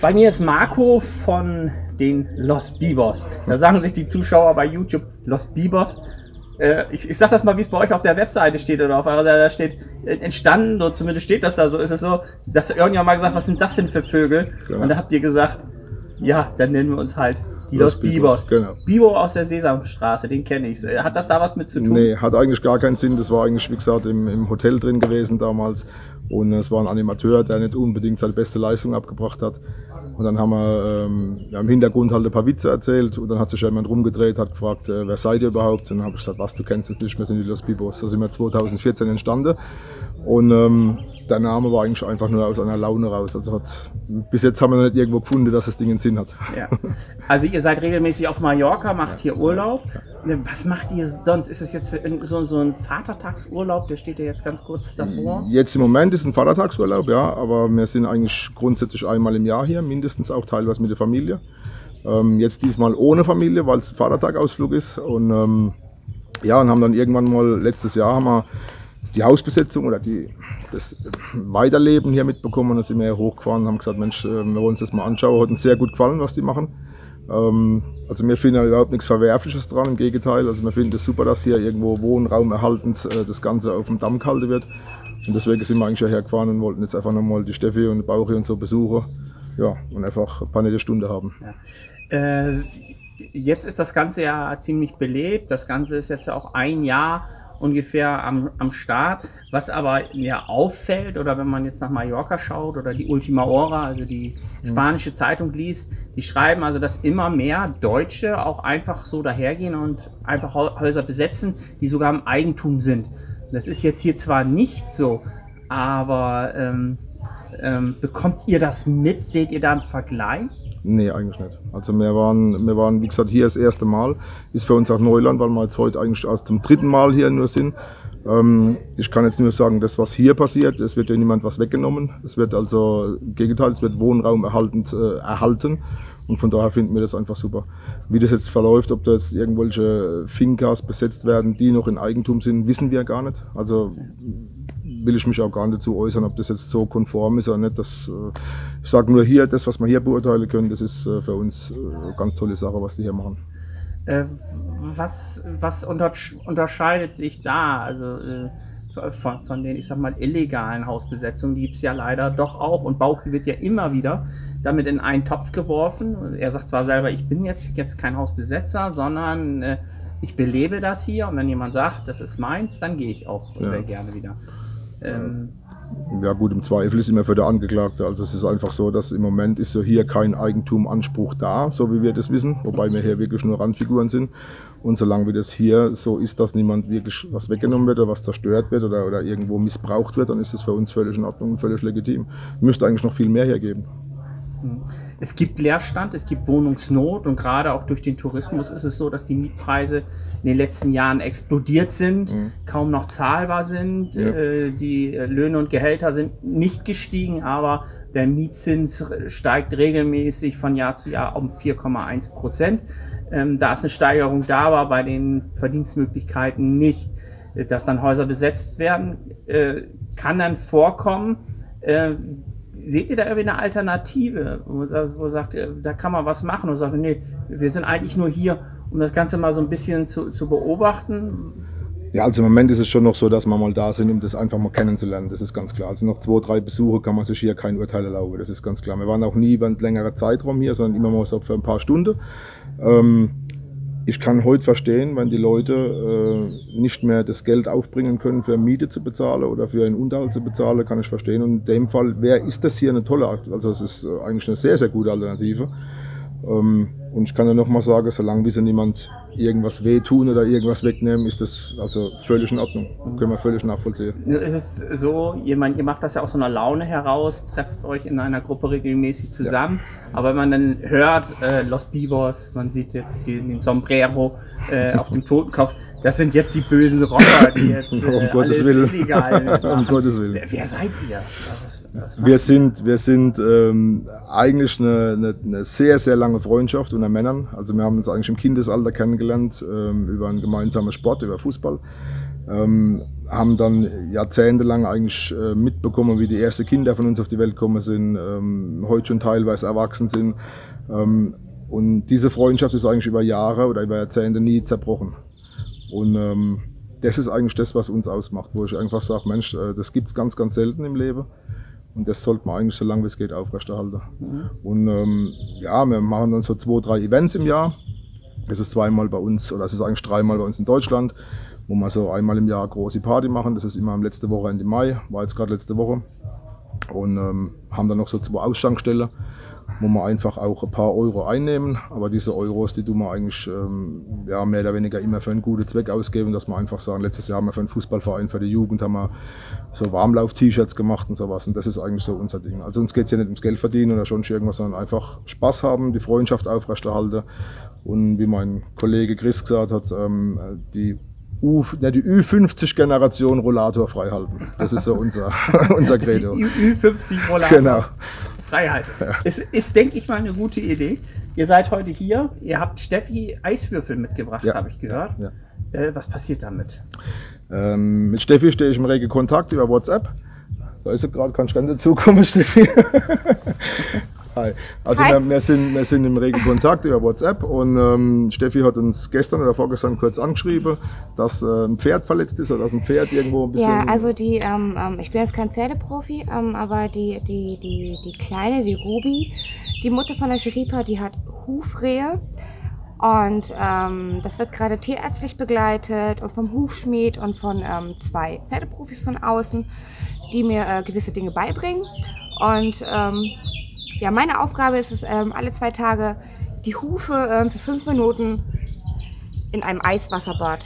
Bei mir ist Marco von den Los Bibos. Da sagen sich die Zuschauer bei YouTube Los Bibos. Ich sag das mal, wie es bei euch auf der Webseite steht oder auf eurer Seite, da steht entstanden, oder zumindest steht das da so, ist es so, dass irgendjemand mal gesagt, was sind das denn für Vögel? Genau. Und da habt ihr gesagt, ja, dann nennen wir uns halt die Los Bibos. Genau. Bibo aus der Sesamstraße, den kenne ich. Hat das da was mit zu tun? Nee, hat eigentlich gar keinen Sinn. Das war eigentlich, wie gesagt, im Hotel drin gewesen damals. Und es war ein Animateur, der nicht unbedingt seine beste Leistung abgebracht hat. Und dann haben wir im Hintergrund halt ein paar Witze erzählt. Und dann hat sich jemand rumgedreht, hat gefragt, wer seid ihr überhaupt? Und dann habe ich gesagt, was, du kennst uns nicht, wir sind die Los Bibos. Da sind wir 2014 entstanden. Und der Name war eigentlich einfach nur aus einer Laune raus. Also bis jetzt haben wir noch nicht irgendwo gefunden, dass das Ding einen Sinn hat. Ja. Also ihr seid regelmäßig auf Mallorca, macht hier Urlaub. Was macht ihr sonst? Ist es jetzt so ein Vatertagsurlaub? Der steht ja jetzt ganz kurz davor. Jetzt im Moment ist ein Vatertagsurlaub, ja. Aber wir sind eigentlich grundsätzlich einmal im Jahr hier, mindestens auch teilweise mit der Familie. Jetzt diesmal ohne Familie, weil es ein Vatertagausflug ist. Und ja, und haben dann irgendwann mal, letztes Jahr haben wir die Hausbesetzung oder das Weiterleben hier mitbekommen und dann sind wir hier hochgefahren und haben gesagt, Mensch, wir wollen uns das mal anschauen. Hat uns sehr gut gefallen, was die machen. Also wir finden ja überhaupt nichts Verwerfliches dran, im Gegenteil. Also wir finden es super, dass hier irgendwo Wohnraum erhaltend das Ganze auf dem Damm gehalten wird. Und deswegen sind wir eigentlich hierher gefahren und wollten jetzt einfach nochmal die Steffi und die Bauchi und so besuchen. Ja, und einfach ein paar nette Stunden haben. Ja. Jetzt ist das Ganze ja ziemlich belebt. Das Ganze ist jetzt ja auch ein Jahr ungefähr am Start. Was aber ja auffällt, oder wenn man jetzt nach Mallorca schaut oder die Ultima Hora, also die spanische Zeitung liest, die schreiben also, dass immer mehr Deutsche auch einfach so dahergehen und einfach Häuser besetzen, die sogar im Eigentum sind. Das ist jetzt hier zwar nicht so, aber bekommt ihr das mit? Seht ihr da einen Vergleich? Nee, eigentlich nicht. Also wir waren, wie gesagt, hier das erste Mal. Ist für uns auch Neuland, weil wir jetzt heute eigentlich erst zum dritten Mal hier nur sind. Ich kann jetzt nur sagen, das, was hier passiert, es wird ja niemand was weggenommen. Es wird also, im Gegenteil, es wird Wohnraum erhalten. Und von daher finden wir das einfach super. Wie das jetzt verläuft, ob da jetzt irgendwelche Fincas besetzt werden, die noch in Eigentum sind, wissen wir gar nicht. Also will ich mich auch gar nicht dazu äußern, ob das jetzt so konform ist oder nicht. Ich sage nur hier, das, was wir hier beurteilen können, das ist für uns eine ganz tolle Sache, was die hier machen. Was unterscheidet sich da? Also von den, ich sag mal, illegalen Hausbesetzungen, die gibt es ja leider doch auch. Und Bauchi wird ja immer wieder damit in einen Topf geworfen. Er sagt zwar selber, ich bin jetzt kein Hausbesetzer, sondern ich belebe das hier. Und wenn jemand sagt, das ist meins, dann gehe ich auch sehr gerne wieder. Ja gut, im Zweifel ist immer für der Angeklagte. Also es ist einfach so, dass im Moment ist so hier kein Eigentumanspruch da, so wie wir das wissen, wobei wir hier wirklich nur Randfiguren sind. Und solange wie das hier so ist, dass niemand wirklich was weggenommen wird oder was zerstört wird oder irgendwo missbraucht wird, dann ist das für uns völlig in Ordnung und völlig legitim. Müsste eigentlich noch viel mehr hergeben. Es gibt Leerstand, es gibt Wohnungsnot und gerade auch durch den Tourismus ist es so, dass die Mietpreise in den letzten Jahren explodiert sind, kaum noch zahlbar sind. Ja. Die Löhne und Gehälter sind nicht gestiegen, aber der Mietzins steigt regelmäßig von Jahr zu Jahr um 4,1%. Da ist eine Steigerung da, aber bei den Verdienstmöglichkeiten nicht. Dass dann Häuser besetzt werden, kann dann vorkommen. Seht ihr da irgendwie eine Alternative, wo ihr sagt, da kann man was machen? Und sagt, nee, wir sind eigentlich nur hier, um das Ganze mal so ein bisschen zu beobachten? Ja, also im Moment ist es schon noch so, dass wir mal da sind, um das einfach mal kennenzulernen. Das ist ganz klar. Also nach 2, 3 Besuche kann man sich hier kein Urteil erlauben. Das ist ganz klar. Wir waren auch nie über einen längeren Zeitraum hier, sondern immer mal so für ein paar Stunden. Ich kann heute verstehen, wenn die Leute nicht mehr das Geld aufbringen können, für Miete zu bezahlen oder für einen Unterhalt zu bezahlen, kann ich verstehen. Und in dem Fall ist das hier eine tolle, also es ist eigentlich eine sehr, sehr gute Alternative. Und ich kann ja nochmal sagen, solange bis niemand irgendwas wehtun oder irgendwas wegnehmen, ist das also völlig in Ordnung. Können wir völlig nachvollziehen. Es ist so, ihr macht das ja aus so einer Laune heraus, trefft euch in einer Gruppe regelmäßig zusammen. Ja. Aber wenn man dann hört, Los Bibos, man sieht jetzt den Sombrero auf dem Totenkopf, das sind jetzt die bösen Rocker, die jetzt alles illegal machen. Um Gottes Willen. Wer seid ihr? Wir sind eigentlich eine sehr, sehr lange Freundschaft unter Männern. Also wir haben uns eigentlich im Kindesalter kennengelernt, über einen gemeinsamen Sport, über Fußball. haben dann jahrzehntelang eigentlich mitbekommen, wie die ersten Kinder von uns auf die Welt gekommen sind, heute schon teilweise erwachsen sind. Und diese Freundschaft ist eigentlich über Jahre oder über Jahrzehnte nie zerbrochen. Und das ist eigentlich das, was uns ausmacht, wo ich einfach sage, Mensch, das gibt es ganz, ganz selten im Leben. Und das sollte man eigentlich so lange wie es geht aufrechterhalten. Und ja, wir machen dann so 2, 3 Events im Jahr. Es ist zweimal bei uns, oder es ist eigentlich 3-mal bei uns in Deutschland, wo wir so einmal im Jahr eine große Party machen. Das ist immer am letzten Wochenende im Mai, war jetzt gerade letzte Woche. Und haben dann noch so 2 Ausstankstellen, wo wir einfach auch ein paar Euro einnehmen. Aber diese Euros, die tun wir eigentlich ja, mehr oder weniger immer für einen guten Zweck ausgeben, dass wir einfach sagen, letztes Jahr haben wir für einen Fußballverein, für die Jugend, haben wir so Warmlauf-T-Shirts gemacht und sowas. Und das ist eigentlich so unser Ding. Also uns geht es ja nicht ums Geld verdienen oder schon irgendwas, sondern einfach Spaß haben, die Freundschaft aufrechterhalten. Und wie mein Kollege Chris gesagt hat, die Ü50-Generation Rollator frei halten. Das ist so unser Credo. Die Ü50-Rollator. Genau. Freiheit. Ja. Ist, denke ich mal, eine gute Idee. Ihr seid heute hier, ihr habt Steffi Eiswürfel mitgebracht, ja, habe ich gehört. Ja. Was passiert damit? Mit Steffi stehe ich im regen Kontakt über WhatsApp. Da ist sie gerade, kannst du ganz dazukommen, Steffi. Hi. Also Hi. Wir sind im regen Kontakt über WhatsApp und Steffi hat uns gestern oder vorgestern kurz angeschrieben, dass ein Pferd verletzt ist oder dass ein Pferd irgendwo ein bisschen... Ja, also ich bin jetzt kein Pferdeprofi, aber die Kleine, die Ruby, die Mutter von der Sheripa, die hat Hufrehe und das wird gerade tierärztlich begleitet und vom Hufschmied und von 2 Pferdeprofis von außen, die mir gewisse Dinge beibringen und ja, meine Aufgabe ist es, alle 2 Tage die Hufe für 5 Minuten in einem Eiswasserbad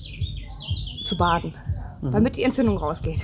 zu baden, damit die Entzündung rausgeht.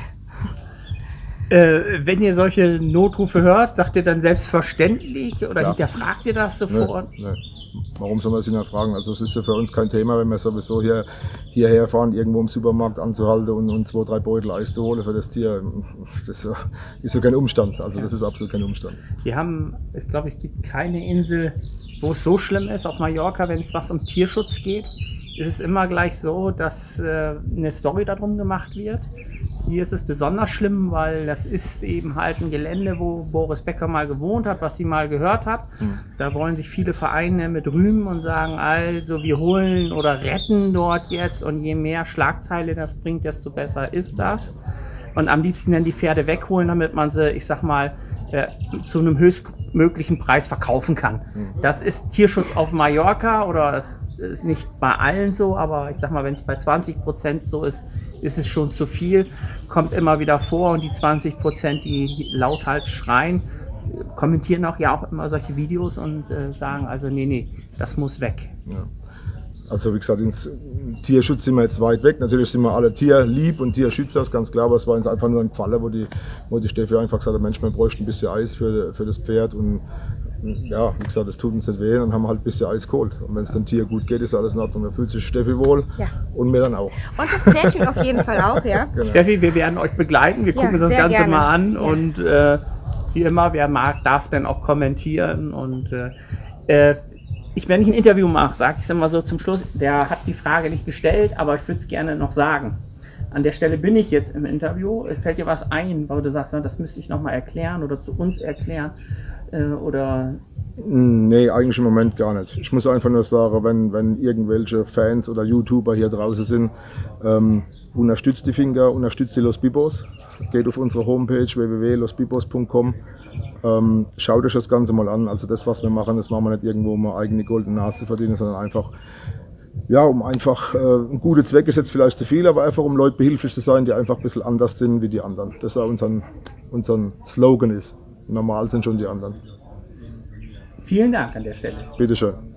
Wenn ihr solche Notrufe hört, sagt ihr dann selbstverständlich oder hinterfragt ihr das sofort? Nee. Warum soll man das hinterfragen? Also es ist ja für uns kein Thema, wenn wir sowieso hierher fahren, irgendwo im Supermarkt anzuhalten und 2, 3 Beutel Eis zu holen für das Tier. Das ist ja kein Umstand. Also das ist absolut kein Umstand. Wir haben, ich glaube, es gibt keine Insel, wo es so schlimm ist. Auf Mallorca, wenn es was um Tierschutz geht, ist es immer gleich so, dass eine Story darum gemacht wird. Hier ist es besonders schlimm, weil das ist eben halt ein Gelände, wo Boris Becker mal gewohnt hat, was sie mal gehört hat. Da wollen sich viele Vereine mit rühmen und sagen, also wir holen oder retten dort jetzt und je mehr Schlagzeile das bringt, desto besser ist das. Und am liebsten dann die Pferde wegholen, damit man sie, ich sag mal, zu einem höchstmöglichen Preis verkaufen kann. Das ist Tierschutz auf Mallorca oder es ist nicht bei allen so, aber ich sag mal, wenn es bei 20% so ist, ist es schon zu viel. Kommt immer wieder vor und die 20%, die laut schreien, kommentieren auch immer solche Videos und sagen, also nee, das muss weg. Ja. Also wie gesagt, ins Tierschutz sind wir jetzt weit weg. Natürlich sind wir alle tierlieb und Tierschützer, ist ganz klar, aber es war uns einfach nur ein Gefallen, wo die Steffi einfach gesagt hat, Mensch, man bräuchte ein bisschen Eis für das Pferd und ja, wie gesagt, das tut uns nicht weh, dann haben wir halt ein bisschen Eis geholt. Und wenn es dem Tier gut geht, ist alles in Ordnung. Dann fühlt sich Steffi wohl und mir dann auch. Und das Pferdchen auf jeden Fall auch, ja. Genau. Steffi, wir werden euch begleiten, wir gucken uns das Ganze gerne mal an und wie immer, wer mag, darf dann auch kommentieren und wenn ich ein Interview mache, sage ich es immer so zum Schluss, der hat die Frage nicht gestellt, aber ich würde es gerne noch sagen. An der Stelle bin ich jetzt im Interview. Es fällt dir was ein, weil du sagst, das müsste ich nochmal erklären oder zu uns erklären? Oder? Nee, eigentlich im Moment gar nicht. Ich muss einfach nur sagen, wenn irgendwelche Fans oder YouTuber hier draußen sind, unterstützt die Finger, unterstützt die Los Bibos. Geht auf unsere Homepage www.losbibos.com. Schaut euch das Ganze mal an. Also das, was wir machen, das machen wir nicht irgendwo, um eine eigene goldene Nase zu verdienen, sondern einfach, ja, um einfach, ein guter Zweck ist jetzt vielleicht zu viel, aber einfach um Leute behilflich zu sein, die einfach ein bisschen anders sind wie die anderen. Das ist auch unser Slogan ist. Normal sind schon die anderen. Vielen Dank an der Stelle. Bitteschön.